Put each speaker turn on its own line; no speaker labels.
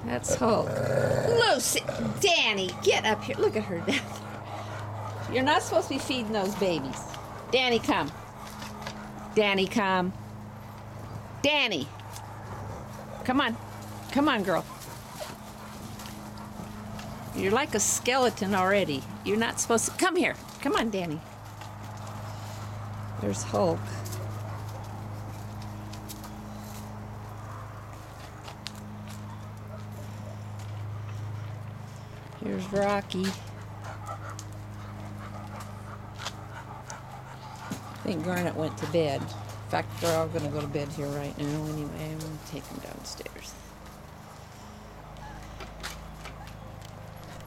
That's Hulk. Lucy, Danny, get up here. Look at her down there. You're not supposed to be feeding those babies. Danny, come. Danny, come. Danny. Come on. Come on, girl. You're like a skeleton already. You're not supposed to. Come here. Come on, Danny. There's Hulk. Here's Rocky. I think Garnet went to bed. In fact, they're all going to go to bed here right now anyway. I'm going to take them downstairs.